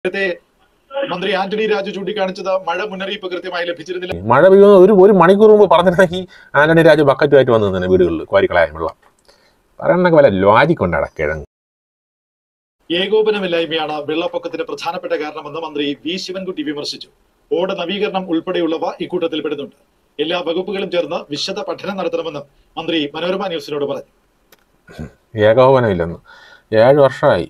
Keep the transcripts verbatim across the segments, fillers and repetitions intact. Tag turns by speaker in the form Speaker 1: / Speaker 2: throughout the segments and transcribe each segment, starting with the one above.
Speaker 1: നേരത്തെ മന്ത്രി ആന്റണി രാജു ചൂണ്ടിക്കാണിച്ചത് മഴ മുന്നറിയിപ്പ് കൃത്യമായി ലഭിച്ചിരുന്നില്ല.
Speaker 2: മഴ പെയ്യുന്ന ഒരു ഒരു മണിക്കൂർ മുമ്പ് പറഞ്ഞിരുന്നെങ്കിൽ ആന്റണി രാജു ബക്കറ്റുമായിട്ട് വന്നു തന്നെ വീടുകളിൽ ക്വാരിക്കളായ വെള്ളം പറയണൊക്കെ വല്ല ലോജിക് കൊണ്ടാണ് കിഴങ്ങ്.
Speaker 1: ഏകോപനമില്ലായ്മയാണ് വെള്ളപ്പൊക്കത്തിന് പ്രധാനപ്പെട്ട കാരണമെന്ന് മന്ത്രി വി ശിവൻകുട്ടി വിമർശിച്ചു. ഓട നവീകരണം ഉൾപ്പെടെയുള്ളവ ഇക്കൂട്ടത്തിൽ പെടുന്നുണ്ട്. എല്ലാ വകുപ്പുകളും ചേർന്ന് വിശദ പഠനം നടത്തണമെന്നും മന്ത്രി മനോരമ ന്യൂസിനോട് പറഞ്ഞു.
Speaker 2: ഏകോപനമില്ലെന്ന് ഏഴ് വർഷമായി.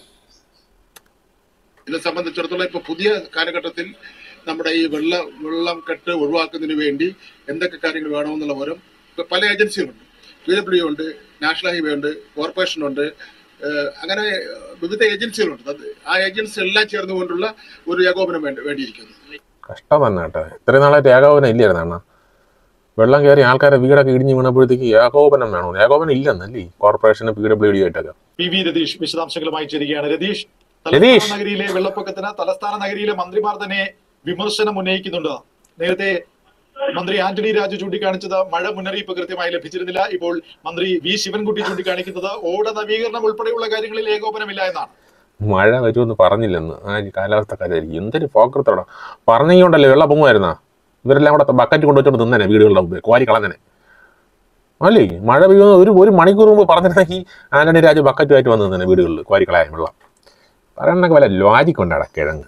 Speaker 3: ഇതിനെ സംബന്ധിച്ചിടത്തോളം ഇപ്പൊ പുതിയ കാലഘട്ടത്തിൽ നമ്മുടെ ഈ വെള്ള വെള്ളം കെട്ട് ഒഴിവാക്കുന്നതിന് വേണ്ടി എന്തൊക്കെ കാര്യങ്ങൾ വേണമെന്നുള്ള ഓരോ ഇപ്പൊ പല ഏജൻസികളുണ്ട്. പി ഡബ്ല്യു ഉണ്ട്, നാഷണൽ ഹൈവേ ഉണ്ട്, കോർപ്പറേഷൻ ഉണ്ട്, അങ്ങനെ വിവിധ ഏജൻസികളുണ്ട്. അത് ആ ഏജൻസി എല്ലാം ചേർന്നുകൊണ്ടുള്ള ഒരു ഏകോപനം വേണ്ടി വേണ്ടിയിരിക്കുന്നു.
Speaker 2: കഷ്ടം തന്നെ കേട്ടോ. ഇത്രയും നാളായിട്ട് ഏകോപനം ഇല്ലായിരുന്നു അണ്ണാ. വെള്ളം കയറി ആൾക്കാരെ വീടൊക്കെ ഇടിഞ്ഞ് വീണപ്പോഴത്തേക്ക് ഏകോപനം വേണം. ഏകോപനം ഇല്ലെന്നല്ലേ കോർപ്പറേഷനും പി ഡബ്ല്യു ഡി ആയിട്ടൊക്കെ.
Speaker 1: പി വി രതീഷ് വിശദാംശങ്ങളുമായി ചേരുകയാണ്. രതീഷ്, തലസ്ഥാന നഗരിയിലെ വെള്ളപ്പൊക്കത്തിന് തലസ്ഥാന നഗരിയിലെ മന്ത്രിമാർ തന്നെ വിമർശനം ഉന്നയിക്കുന്നുണ്ട്. നേരത്തെ മന്ത്രി ആന്റണി രാജു ചൂണ്ടിക്കാണിച്ചത് മഴ മുന്നറിയിപ്പ് കൃത്യമായി ലഭിച്ചിരുന്നില്ല. ഇപ്പോൾ മന്ത്രി വി ശിവൻകുട്ടി ചൂണ്ടിക്കാണിക്കുന്നത് ഓട നവീകരണം ഉൾപ്പെടെയുള്ള കാര്യങ്ങളിൽ ഏകോപനമില്ല എന്നാണ്.
Speaker 2: മഴ വരുമെന്ന് പറഞ്ഞില്ലെന്ന് ആ കാലാവസ്ഥക്കാരായിരിക്കും. എന്തൊരു ഫോക്കത്തോടെ പറഞ്ഞുകൊണ്ടല്ലേ വെള്ളം പൊങ്ങുമായിരുന്നാ. ഇവരെല്ലാം കൂടെ ബക്കറ്റ് കൊണ്ടുവച്ചോണ്ട് നിന്നേനെ വീടുകളുടെ മുമ്പ് ക്വാരി കളഞ്ഞനെ അല്ലേ. മഴ പെയ്യുന്ന ഒരു ഒരു മണിക്കൂർ മുമ്പ് പറഞ്ഞിരുന്നെങ്കിൽ ആന്റണി രാജു ബക്കറ്റുമായിട്ട് വന്നു തന്നെ വീടുകളിൽ ക്വാരിക്കളായ വെള്ളം പറയണൊക്കെ വല്ല ലോജിക് കൊണ്ടാണ് കിഴങ്ങ്.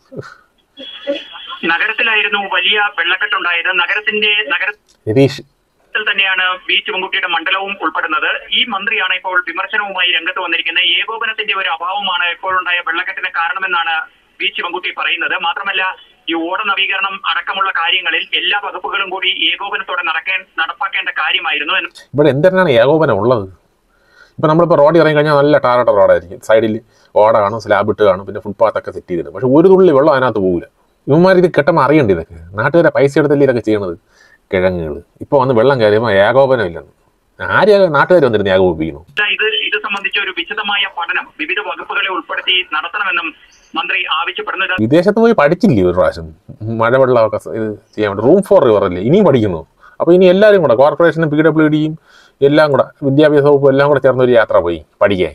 Speaker 4: നഗരത്തിലായിരുന്നു വലിയ വെള്ളക്കെട്ടുണ്ടായത്. നഗരത്തിന്റെ
Speaker 2: രതീഷ്
Speaker 4: നഗരത്തിൽ തന്നെയാണ് വി ശിവൻകുട്ടിയുടെ മണ്ഡലവും ഉൾപ്പെടുന്നത്. ഈ മന്ത്രിയാണ് ഇപ്പോൾ വിമർശനവുമായി രംഗത്ത് വന്നിരിക്കുന്നത്. ഏകോപനത്തിന്റെ ഒരു അഭാവമാണ് ഇപ്പോഴുണ്ടായ വെള്ളക്കെട്ടിന് കാരണമെന്നാണ് വി ശിവൻകുട്ടി പറയുന്നത്. മാത്രമല്ല, ഈ ഓട നവീകരണം അടക്കമുള്ള കാര്യങ്ങളിൽ എല്ലാ വകുപ്പുകളും കൂടി ഏകോപനത്തോടെ നടക്കാൻ നടപ്പാക്കേണ്ട കാര്യമായിരുന്നു.
Speaker 2: ഇവിടെ എന്തിനാണ് ഏകോപനം ഉള്ളത്? ഇപ്പൊ നമ്മളിപ്പോ റോഡിൽ ഇറങ്ങി കഴിഞ്ഞാൽ നല്ല ടാറട്ട റോഡായിരിക്കും. സൈഡിൽ ഓട കാണും, സ്ലാബ് ഇട്ട് കാണും, പിന്നെ ഫുട്പാത്തൊക്കെ സെറ്റ് ചെയ്തിട്ട്. പക്ഷെ ഒരു തുള്ളി വെള്ളം അതിനകത്ത് പോകില്ല. ഇവന്മാർ ഇത് കെട്ടുമ്പോൾ അറിയണ്ട. ഇതൊക്കെ നാട്ടുകാരെ പൈസ എടുത്തല്ലേ ഇതൊക്കെ ചെയ്യണത് കിഴങ്ങുകൾ. ഇപ്പൊ വന്ന് വെള്ളം കയറിയപ്പോൾ ഏകോപനം ഇല്ലെന്ന് ആരും നാട്ടുകാർ വന്നിരുന്ന് ഏകോപിപ്പിക്കുന്നു.
Speaker 4: ഇത് ഇത് സംബന്ധിച്ച ഒരു വിശദമായ പഠനം വിവിധ വകുപ്പുകളെ ഉൾപ്പെടുത്തി നടത്തണമെന്നും മന്ത്രി ആവശ്യപ്പെടുന്നത്.
Speaker 2: വിദേശത്ത് പോയി പഠിച്ചില്ലേ ഒരു പ്രാവശ്യം മഴവെള്ളമൊക്കെ ഇത് ചെയ്യാൻ വേണ്ടി? റൂം ഫോർ റിവർ അല്ലേ ഇനിയും പഠിക്കുന്നു. അപ്പോൾ ഇനി എല്ലാവരും കൂടെ കോർപ്പറേഷനും പി ഡബ്ല്യു ഡിയും എല്ലാം കൂടെ വിദ്യാഭ്യാസ വകുപ്പും എല്ലാം കൂടെ ചേർന്നൊരു യാത്ര പോയി പഠിക്കാൻ.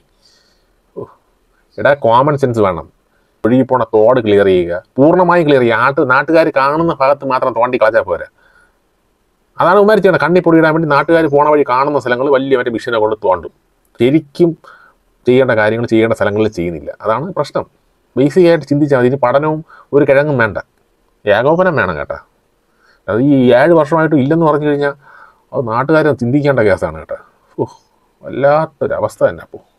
Speaker 2: എടാ, കോമൺ സെൻസ് വേണം. ഒഴുകി പോണ തോട് ക്ലിയർ ചെയ്യുക, പൂർണ്ണമായും ക്ലിയർ ചെയ്യുക. ആട്ട് നാട്ടുകാർ കാണുന്ന ഭാഗത്ത് മാത്രം തോണ്ടി കളച്ചാൽ പോരാ. അതാണ് ഉമ്മാരി ചെയ്യണം. കണ്ണി പൊടിയിടാൻ വേണ്ടി നാട്ടുകാർ പോണ വഴി കാണുന്ന സ്ഥലങ്ങൾ വലിയ മറ്റേ മിഷനെ കൊണ്ട് തോണ്ടും. ശരിക്കും ചെയ്യേണ്ട കാര്യങ്ങൾ ചെയ്യേണ്ട സ്ഥലങ്ങളിൽ ചെയ്യുന്നില്ല. അതാണ് പ്രശ്നം. ബേസിക്കായിട്ട് ചിന്തിച്ചാൽ മതി. ഇനി പഠനവും ഒരു കിഴങ്ങും വേണ്ട, ഏകോപനം വേണം കേട്ടോ. അത് ഈ ഏഴ് വർഷമായിട്ടും ഇല്ലെന്ന് പറഞ്ഞു കഴിഞ്ഞാൽ അത് നാട്ടുകാരെ ചിന്തിക്കേണ്ട കേസാണ് കേട്ടോ. ഓ, വല്ലാത്തൊരവസ്ഥ തന്നെ അപ്പോൾ.